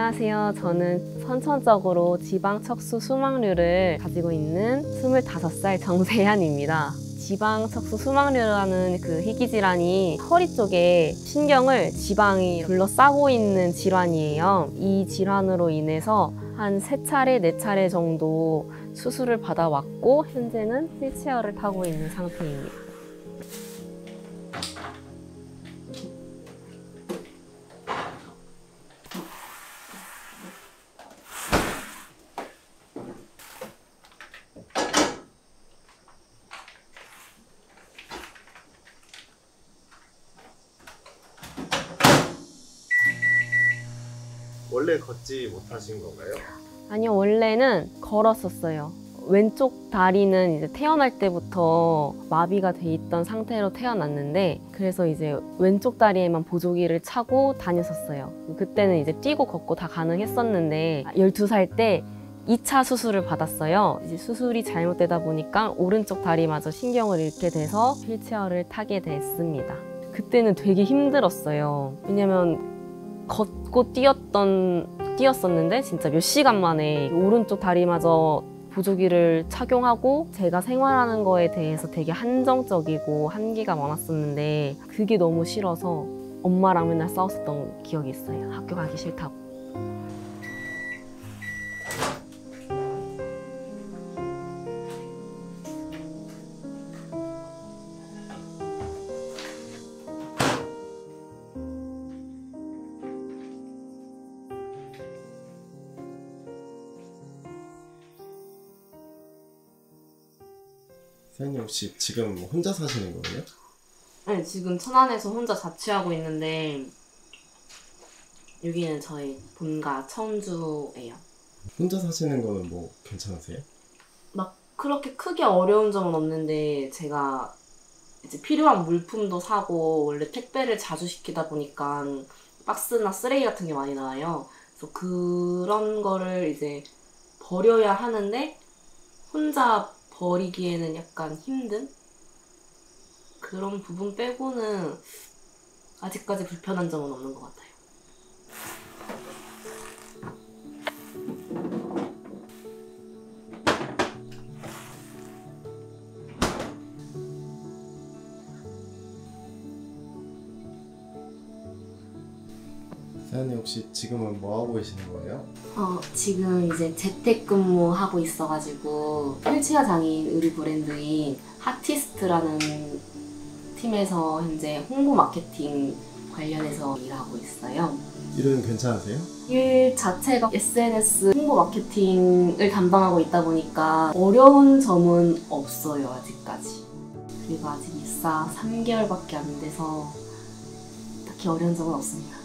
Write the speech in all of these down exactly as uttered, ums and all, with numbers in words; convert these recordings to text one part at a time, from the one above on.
안녕하세요. 저는 선천적으로 지방척수 수막류를 가지고 있는 스물다섯 살 정세한입니다. 지방척수 수막류라는 그 희귀질환이 허리 쪽에 신경을 지방이 둘러싸고 있는 질환이에요. 이 질환으로 인해서 한 세 차례, 네 차례 정도 수술을 받아왔고 현재는 휠체어를 타고 있는 상태입니다. 원래 걷지 못하신 건가요? 아니요, 원래는 걸었었어요. 왼쪽 다리는 이제 태어날 때부터 마비가 돼 있던 상태로 태어났는데, 그래서 이제 왼쪽 다리에만 보조기를 차고 다녔었어요. 그때는 이제 뛰고 걷고 다 가능했었는데 열두 살 때 이 차 수술을 받았어요. 이제 수술이 잘못되다 보니까 오른쪽 다리마저 신경을 잃게 돼서 휠체어를 타게 됐습니다. 그때는 되게 힘들었어요. 왜냐면 걷고 뛰었던, 뛰었었는데 진짜 몇 시간 만에 오른쪽 다리마저 보조기를 착용하고 제가 생활하는 거에 대해서 되게 한정적이고 한계가 많았었는데 그게 너무 싫어서 엄마랑 맨날 싸웠었던 기억이 있어요. 학교 가기 싫다고. 세연님 혹시 지금 혼자 사시는 거예요? 네, 지금 천안에서 혼자 자취하고 있는데 여기는 저희 본가 천주예요. 혼자 사시는 거는 뭐 괜찮으세요? 막 그렇게 크게 어려운 점은 없는데 제가 이제 필요한 물품도 사고 원래 택배를 자주 시키다 보니까 박스나 쓰레기 같은 게 많이 나와요. 그래서 그런 거를 이제 버려야 하는데 혼자 버리기에는 약간 힘든? 그런 부분 빼고는 아직까지 불편한 점은 없는 것 같아요. 세연님 혹시 지금은 뭐 하고 계시는 거예요? 어, 지금 이제 재택근무하고 있어가지고 휠체어 장애인 의류 브랜드인 하티스트라는 팀에서 현재 홍보 마케팅 관련해서 일하고 있어요. 일은 괜찮으세요? 일 자체가 에스엔에스 홍보 마케팅을 담당하고 있다 보니까 어려운 점은 없어요, 아직까지. 그리고 아직 입사 삼 개월밖에 안 돼서 딱히 어려운 점은 없습니다.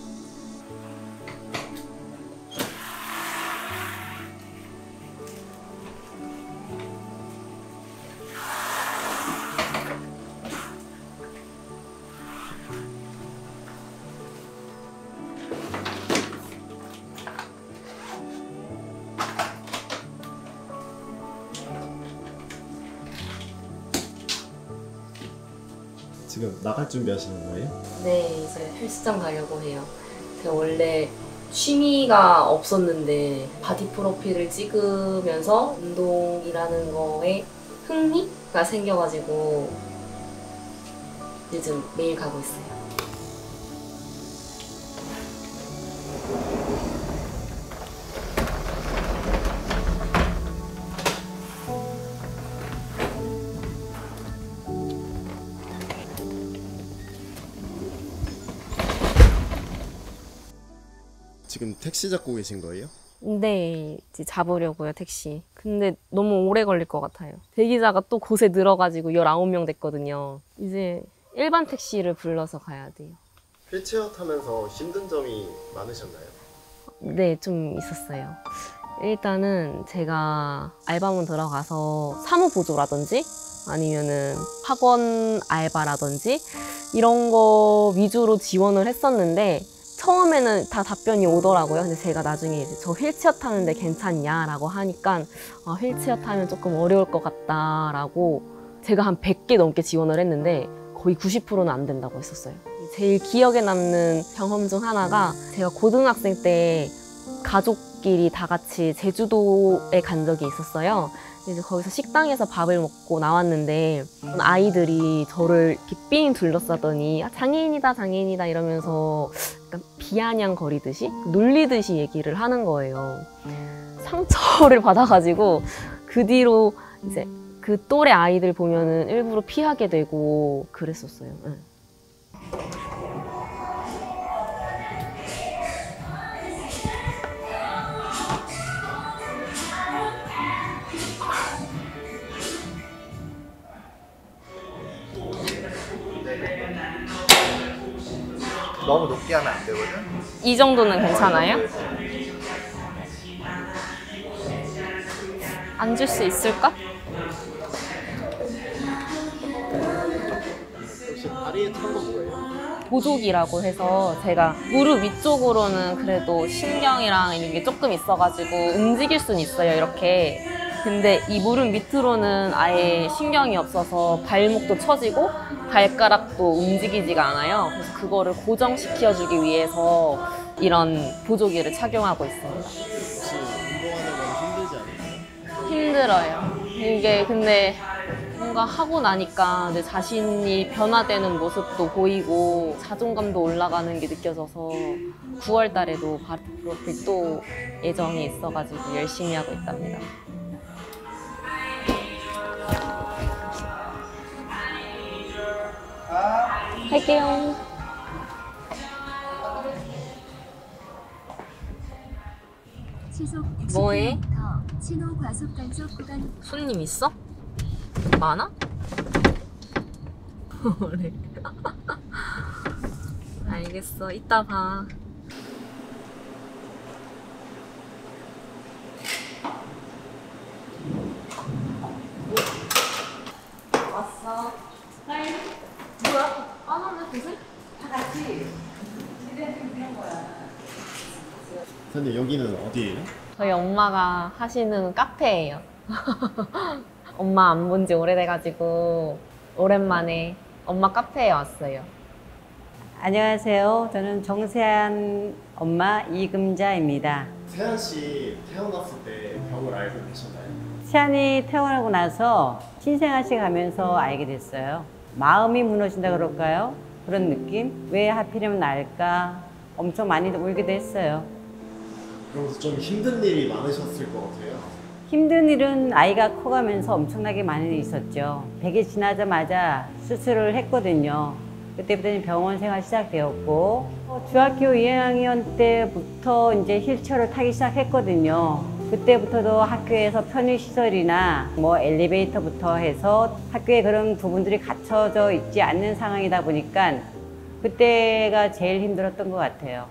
지금 나갈 준비 하시는 거예요? 네, 이제 헬스장 가려고 해요. 제가 원래 취미가 없었는데 바디 프로필을 찍으면서 운동이라는 거에 흥미가 생겨가지고 요즘 매일 가고 있어요. 지금 택시 잡고 계신 거예요? 네, 이제 잡으려고요, 택시. 근데 너무 오래 걸릴 것 같아요. 대기자가 또 곳에 늘어가지고 열아홉 명 됐거든요. 이제 일반 택시를 불러서 가야 돼요. 휠체어 타면서 힘든 점이 많으셨나요? 네, 좀 있었어요. 일단은 제가 알바몬 들어가서 사무보조라든지 아니면은 학원 알바라든지 이런 거 위주로 지원을 했었는데 처음에는 다 답변이 오더라고요. 근데 제가 나중에 이제 저 휠체어 타는데 괜찮냐라고 하니까 아, 휠체어 타면 조금 어려울 것 같다라고 제가 한 백 개 넘게 지원을 했는데 거의 구십 퍼센트는 안 된다고 했었어요. 제일 기억에 남는 경험 중 하나가 제가 고등학생 때 가족끼리 다 같이 제주도에 간 적이 있었어요. 이제 거기서 식당에서 밥을 먹고 나왔는데 아이들이 저를 이렇게 삥 둘러싸더니 아, 장애인이다 장애인이다 이러면서 약간 비아냥거리듯이 놀리듯이 얘기를 하는 거예요. 상처를 받아가지고 그 뒤로 이제 그 또래 아이들 보면은 일부러 피하게 되고 그랬었어요. 응. 너무 높게 하면 안 되거든? 이 정도는 괜찮아요? 앉을 수 있을까? 혹시 다리에 탄 건 뭐예요? 보조기라고 해서 제가 무릎 위쪽으로는 그래도 신경이랑 이런 게 조금 있어가지고 움직일 수는 있어요, 이렇게. 근데 이 무릎 밑으로는 아예 신경이 없어서 발목도 처지고 발가락도 움직이지가 않아요. 그래서 그거를 고정시켜주기 위해서 이런 보조기를 착용하고 있습니다. 혹시 운동하는 건 힘들지 않나요? 힘들어요. 이게 근데 뭔가 하고 나니까 내 자신이 변화되는 모습도 보이고 자존감도 올라가는 게 느껴져서 구월 달에도 바디 프로필 또 예정이 있어가지고 열심히 하고 있답니다. 할게요. 뭐해? 신호 과속 단속 구간. 손님 있어? 많아? 그래. 알겠어. 이따 봐. 왔어. 하이. 뭐야? 빠졌네, 도색? 다 같이. 이런 거야. 선생님 여기는 어디예요? 저희 엄마가 하시는 카페예요. 엄마 안 본 지 오래돼가지고 오랜만에 엄마 카페에 왔어요. 안녕하세요. 저는 정세한 엄마 이금자입니다. 세한 씨 태어났을 때 병을 알고 계셨나요? 세한이 태어나고 나서 신생아시 가면서 알게 됐어요. 마음이 무너진다 그럴까요? 그런 느낌? 왜 하필이면 나일까? 엄청 많이 울기도 했어요. 그러면서 좀 힘든 일이 많으셨을 것 같아요. 힘든 일은 아이가 커가면서 엄청나게 많이 있었죠. 백 일 지나자마자 수술을 했거든요. 그때부터 병원 생활 시작되었고, 중학교 이 학년 때부터 이제 휠체어를 타기 시작했거든요. 그때부터도 학교에서 편의시설이나 뭐 엘리베이터부터 해서 학교에 그런 부분들이 갖춰져 있지 않는 상황이다 보니까 그때가 제일 힘들었던 것 같아요.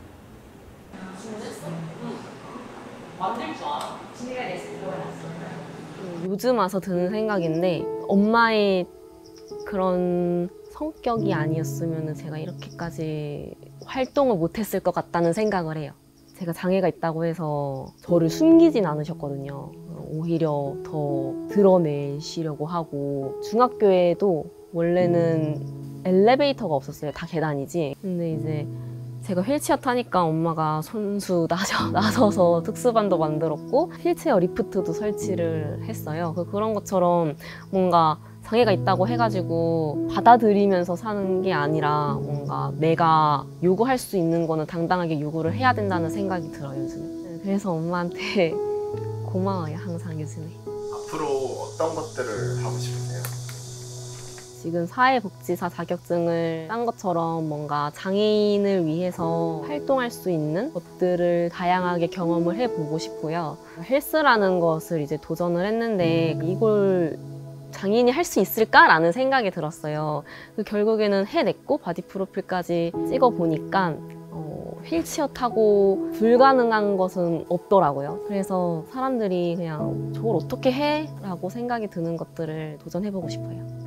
요즘 와서 드는 생각인데 엄마의 그런 성격이 아니었으면 제가 이렇게까지 활동을 못했을 것 같다는 생각을 해요. 제가 장애가 있다고 해서 저를 숨기진 않으셨거든요. 오히려 더 드러내시려고 하고 중학교에도 원래는 엘리베이터가 없었어요. 다 계단이지. 근데 이제 제가 휠체어 타니까 엄마가 손수 나서, 나서서 특수반도 만들었고 휠체어 리프트도 설치를 했어요. 그런 것처럼 뭔가 장애가 있다고 해가지고 받아들이면서 사는 게 아니라 뭔가 내가 요구할 수 있는 거는 당당하게 요구를 해야 된다는 생각이 들어요, 요즘에. 그래서 엄마한테 고마워요, 항상 요즘에. 앞으로 어떤 것들을 하고 싶으세요? 지금 사회복지사 자격증을 딴 것처럼 뭔가 장애인을 위해서 활동할 수 있는 것들을 다양하게 경험을 해보고 싶고요. 헬스라는 것을 이제 도전을 했는데 이걸 장애인이 할 수 있을까라는 생각이 들었어요. 결국에는 해냈고 바디 프로필까지 찍어보니까 어, 휠체어 타고 불가능한 것은 없더라고요. 그래서 사람들이 그냥 저걸 어떻게 해? 라고 생각이 드는 것들을 도전해보고 싶어요.